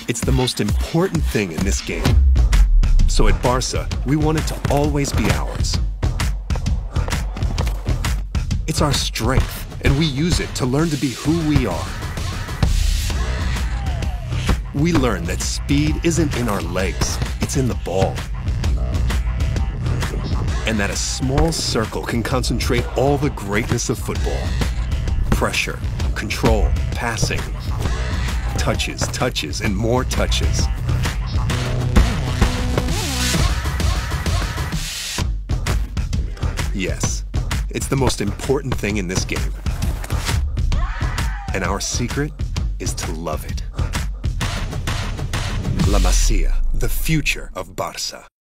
It's the most important thing in this game. So at Barca, we want it to always be ours. It's our strength, and we use it to learn to be who we are. We learn that speed isn't in our legs, it's in the ball. And that a small circle can concentrate all the greatness of football. Pressure, control, passing, touches, touches, and more touches. Yes, it's the most important thing in this game. And our secret is to love it. La Masia, the future of Barca.